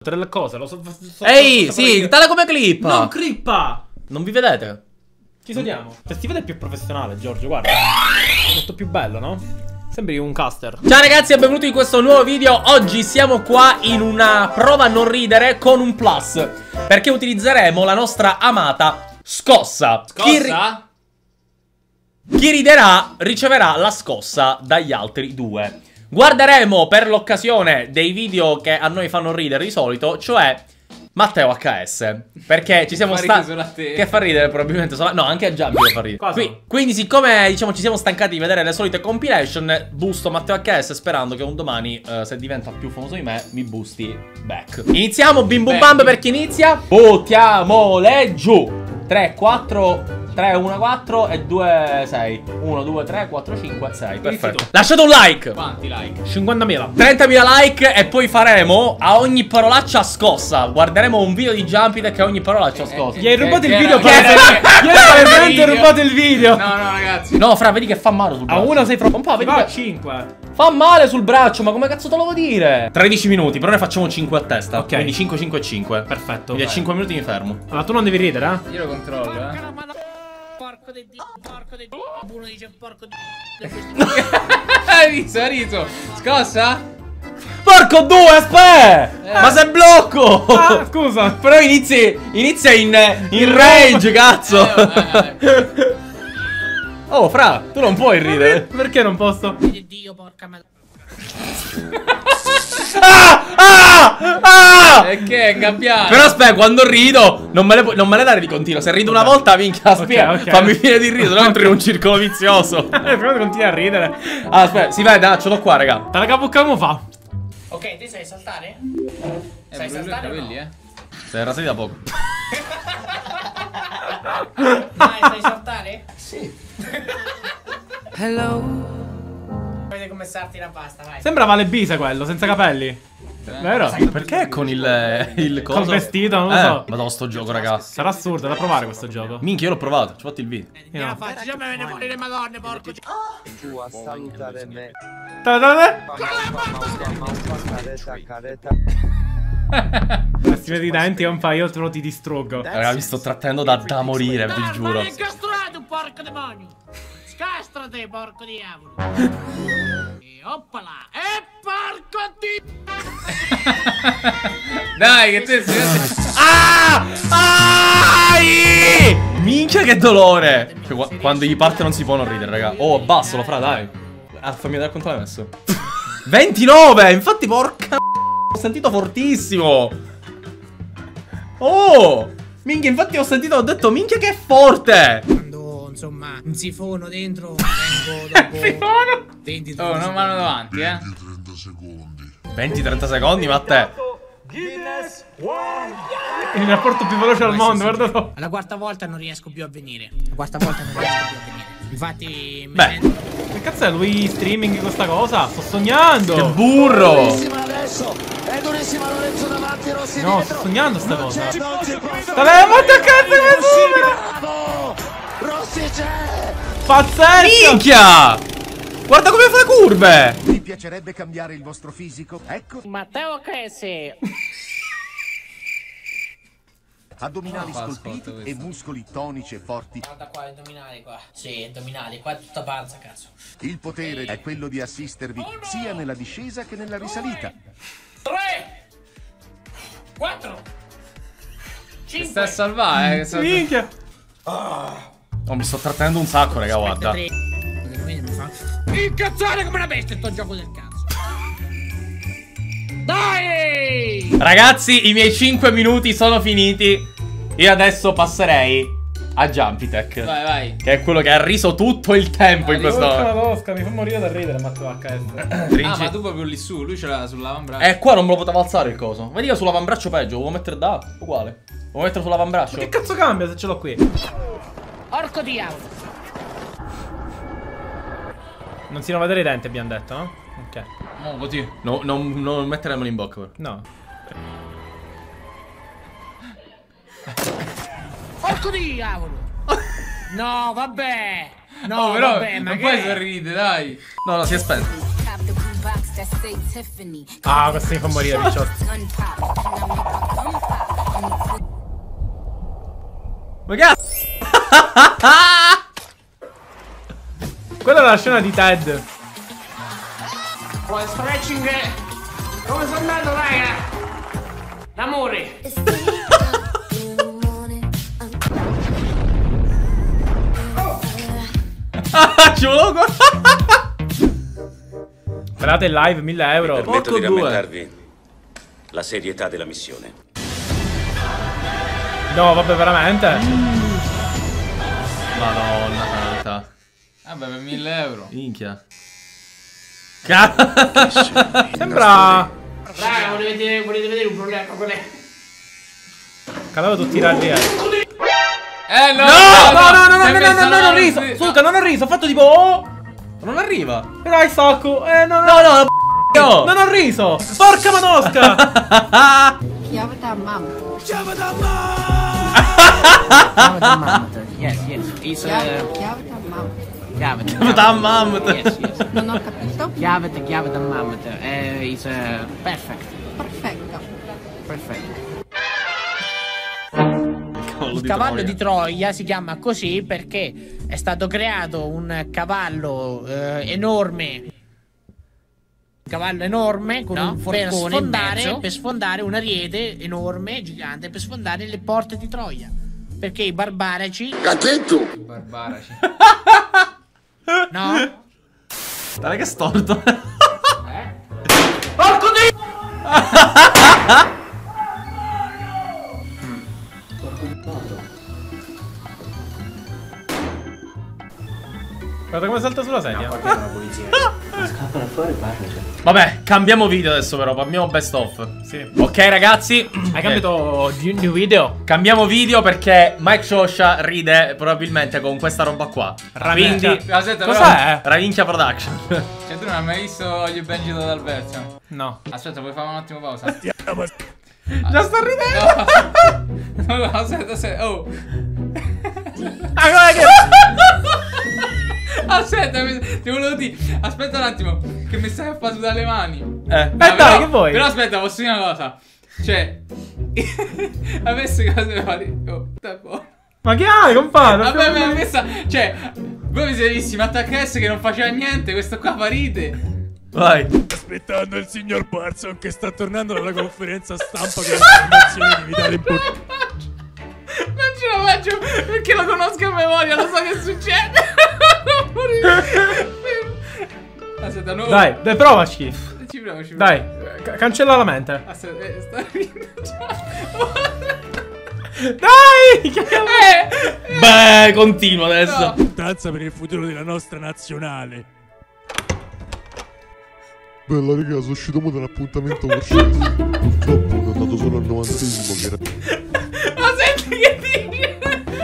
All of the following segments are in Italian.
Tre cose, lo so. Ehi, sì, tale come clip. Non clippa. Non vi vedete? Ci sediamo. Se ti vede più professionale, Giorgio, guarda. Molto più bello, no? Sembri un caster. Ciao ragazzi e benvenuti in questo nuovo video. Oggi siamo qua in una prova a non ridere con un plus, perché utilizzeremo la nostra amata scossa. Scossa? Chi riderà riceverà la scossa dagli altri due. Guarderemo per l'occasione dei video che a noi fanno ridere di solito, cioè Matteo HS, perché ci siamo stati che fa ridere probabilmente solo... No, anche a Giampi fa ridere. Quindi siccome diciamo ci siamo stancati di vedere le solite compilation, boosto Matteo HS sperando che un domani se diventa più famoso di me mi boosti back. Iniziamo, bim bum bam, per chi inizia. Buttiamole giù. 3, 4, 3, 1, 4 e 2, 6. 1, 2, 3, 4, 5, 6. Perfetto. Lasciate un like. Quanti like? 50.000. 30.000 like e poi faremo a ogni parolaccia scossa. Guarderemo un video di Jumpy che a ogni parolaccia scossa. Gli hai rubato il video, Gli hai rubato il video. No, no, ragazzi. No, fra, vedi che fa male sul braccio. A uno sei un po', vedi a che 5. fa male sul braccio, ma come cazzo te lo devo dire? 13 minuti, però ne facciamo 5 a testa. Ok. Quindi 5, 5 e 5. Perfetto. Quindi a 5 minuti mi fermo. Allora tu non devi ridere, eh? Io lo controllo, Porco di Dio, porco di Dio. Uno dice porco di Hai riso. Scossa? Porco due, aspetta! Ma sei blocco! Ah, scusa. Però inizia in rage, cazzo! Oh, fra, tu non puoi ridere. Perché non posso? di Dio, porca madre. E che è cambiato? Però aspetta, quando rido non me le dare di continuo. Se rido una volta, minchia, aspetta, ok. fammi finire di ridere, non entro in un circolo vizioso. Però continui a ridere. Ah, aspetta, si vede, ce l'ho qua, raga. Te la cavuccamo fa. Ok, te sai saltare? Sai bello i saltare o capelli, no? Sei rasati da poco. Dai, sai saltare? Sì. Hello. Vedi come sarti la pasta, vai. Sembra Vale Bise quello, senza capelli. Vero? Perché con il coso? Col vestito, non lo so. Madonna, sto gioco, raga. Sarà assurdo da provare questo gioco. Minchia, io l'ho provato, ci ho fatto il video. Io la faccio, già me ne fuori le madonne, porco. Giù a salutare me. Questi vedi i denti un paio, te lo ti distruggo. Raga, vi sto trattenendo da morire, vi giuro. Ma è incastrato, porco demonio. Scastrate, porco diavolo. E oppala. E porco di... Dai, che te Ai! Minchia, che dolore! Cioè, quando gli parte non si può non ridere, raga. Oh, abbassalo, fra, dai. Ah, fammi vedere quanto l'hai messo. 29! Infatti, porca... Ho sentito fortissimo. Oh! Minchia, infatti ho sentito, ho detto, minchia che è forte! Quando, insomma, un sifono dentro, vengo dopo... Sifono? 20 Oh, non vanno davanti, 20-30 secondi, ma a te. Il rapporto più veloce al mondo, guarda. Alla quarta volta non riesco più a venire. La quarta volta non riesco più a venire. Infatti... Beh, Che cazzo è lui streaming questa cosa? Sto sognando. che burro! No, sto sognando sta cosa. Vabbè, ma che cazzo che supera! Pazzesco! Minchia! Guarda come fa le curve! Vi piacerebbe cambiare il vostro fisico? Ecco, Matteo HS. addominali scolpiti e muscoli tonici e forti. Guarda qua, addominali qua. Sì, addominali, qua è tutta panza, cazzo. Il potere è quello di assistervi sia nella discesa che nella risalita. 3 4 5 Stai a salvare, Minchia. Oh, mi sto trattenendo un sacco, raga, guarda. Incazzare come una bestia sto gioco del cazzo. Dai! Ragazzi, i miei 5 minuti sono finiti. Io adesso passerei a Jumpytech, Vai, vai. che è quello che ha riso tutto il tempo in questo... La tosca, mi fa morire da ridere, Matteo HS. Ah, ma tu proprio lì su, lui ce l'ha sull'avambraccio. Qua non me lo potevo alzare il coso. Vedi che sull'avambraccio peggio, lo vuoi mettere da? Uguale. Lo vuoi mettere sull'avambraccio? Che cazzo cambia se ce l'ho qui? Porco diavolo. Non si devono vedere i denti, abbiamo detto, no? Ok. No, così. No, non metteremelo in bocca. No. Porco diavolo. No, vabbè. No, Oh, però vabbè, ma non che puoi sorridere, dai. No, si è spento. Ah, questo mi fa morire, Picciotto. Ma cazzo! Quella è la scena di Ted. Stretching. Come sta andando, raga? L'amore. Ci volevo Guardate il live, 1000 euro. Permetto di Porco due. rammentarvi la serietà della missione. No, vabbè, veramente. Madonna santa. Vabbè, per 1000 euro. Minchia. Sembra... Raga, volete vedere un problema? Qual è? Calato tutti i raggi. No, Non ho riso. Suca, non ho riso. Ho fatto tipo... Oh. Non arriva. Dai, sacco. No. No. Non ho riso. Porca manosca. Chiave da mamma. Chiave da mamma. Chiave da mamma. Yes. It's Chiave da mamma. chiave Da mamma. Yes. Non ho capito. Chiave da mamma. It's perfect. Perfetto. Il cavallo di Troia si chiama così perché è stato creato un cavallo enorme. Cavallo enorme con un forcone per sfondare un ariete enorme, gigante, per sfondare le porte di Troia. Perché i barbarici. Cazzetto! Barbaraci. No? Dai che è storto. Porco di! Guarda come salta sulla sedia. Vabbè, cambiamo video adesso però, abbiamo best of. Sì. Ok ragazzi, Hai cambiato new video? cambiamo video perché Mike Shosha ride probabilmente con questa roba qua. Ravinchia. Quindi Aspetta, Cos'è? Ravinchia Production. Cioè, tu non hai mai visto gli Benji da Alberto? No. Aspetta, puoi fare un attimo pausa? Già sto ridendo. No, aspetta. Oh. Aspetta, ti volevo dire. Aspetta un attimo, che mi stai a fare dalle mani. Dai, però, che vuoi? Però aspetta, posso dire una cosa. Cioè, adesso cosa fare? Oh, tempo. Ma che hai, compadre? Vabbè, ma questa. Cioè, voi vi siete visti Matt HS che non faceva niente. Questo qua fa ride. Vai. Aspettando il signor Parson che sta tornando dalla conferenza stampa con informazioni di vitale importanza. Non ce la faccio perché lo conosco a memoria, lo so che succede. Aspetta, no. Dai, provaci. Ci provo. Dai, cancella la mente. Aspetta, sta ridendo già. Dai! Beh, continuo adesso. Importanza per il futuro della nostra nazionale. Bella raga, sono uscito mo dall'appuntamento con Scelsi. Purtroppo ho notato solo al 90esimo che era... Ma senti che dici?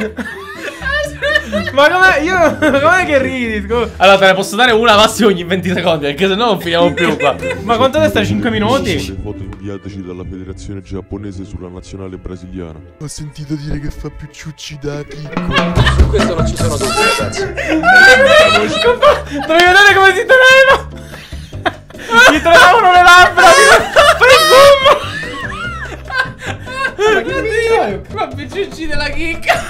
Ma com'è che ridi? Allora te ne posso dare una massimo ogni 20 secondi, perché sennò non finiamo più qua. Ma quanto deve stare? 5 minuti? Le foto inviateci dalla federazione giapponese sulla nazionale brasiliana. Ho sentito dire che fa più ciucci da picco. Su questo non ci sono dubbi, ragazzi. Dovevi vedere come si teneva! Gli tremavano le labbra! Fai zoom! Ma picciucci della chicca.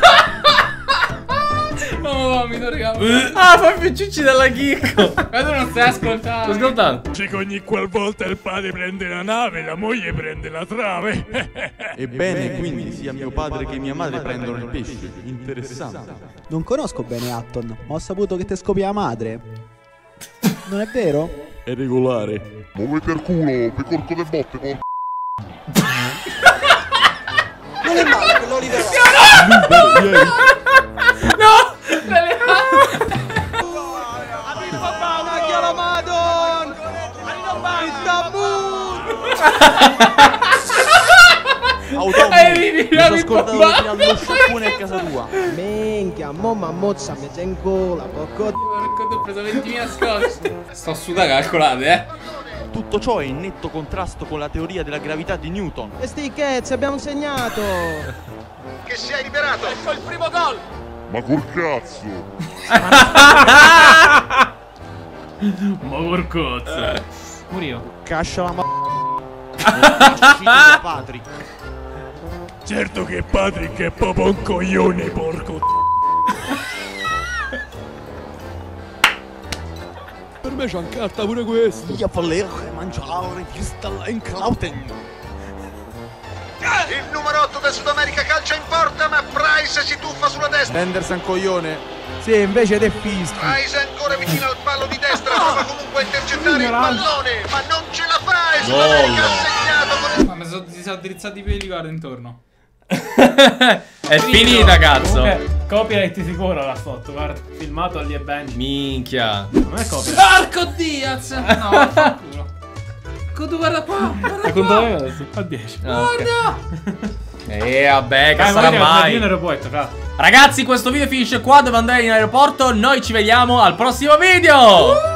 No, vomito, raga. Ah, fa più ciucci dalla chicco. Ma tu non stai ascoltando. Sto ascoltando. C'è che ogni qualvolta il padre prende la nave, la moglie prende la trave. Ebbene, quindi sia mio padre che mia madre prendono il pesce. Interessante. Non conosco bene Atton, ma ho saputo che te scopi la madre. Non è vero? È regolare. Muovete il culo, per corco de botte, por... Non è male che l'Oliver... No! Mi sono scordato di tirare lo sciacquone a casa tua. Minchia, mamma mozza mi c'è in gola, porco... Ho preso 20.000 scotch. Sto sudando, calcolate, Tutto ciò è in netto contrasto con la teoria della gravità di Newton. E sti cazzi, abbiamo segnato! Che si è liberato! Ecco il primo gol! Ma col cazzo! Ma porcozzo! Pure io. Cascia la Patrick. Certo che Patrick è proprio un coglione, porco. Per me c'ha in carta pure questo. Io volevo mangiare vista in Clouten. Il numero 8 del Sud America calcia in porta, ma Price si tuffa sulla destra. Henderson coglione. Sì, invece te fischi. Price è ancora vicino al palo di destra, prova comunque a intercettare il pallone, ma non ce la fa. E Sud America ha segnato con Ma si sono drizzati i peli, guarda, intorno. È finita, cazzo. Comunque, copyright sicuro là sotto, guarda. Filmato agli eventi. Minchia. Non è copyright. Marco Diaz! No, vaffanculo. Tu guarda qua, guarda E quanto qua. è adesso? A 10. Guarda! Vabbè, che sarà mai. In aeroporto, Ragazzi, questo video finisce qua. Devo andare in aeroporto. Noi ci vediamo al prossimo video.